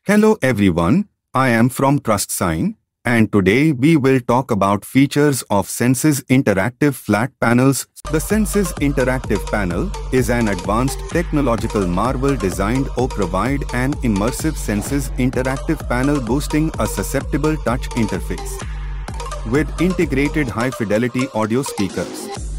Hello everyone, I am from TrustSign, and today we will talk about features of Sense's interactive flat panels. The Sense's interactive panel is an advanced technological marvel designed to provide an immersive Sense's interactive panel boosting a susceptible touch interface. With integrated high-fidelity audio speakers,